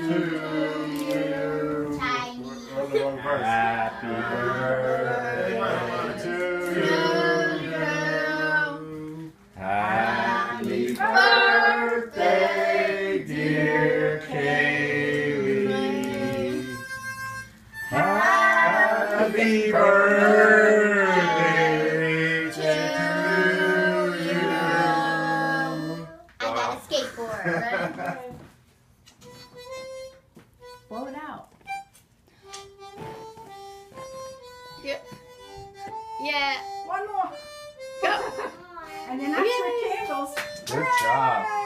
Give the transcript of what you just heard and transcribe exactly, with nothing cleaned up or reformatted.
to you. Happy birthday to you. Happy birthday, dear Kaylee. Happy birthday to you. I got a skateboard. Blow it out. Yep. Yeah. One more. Go. And then extra candles. Good job.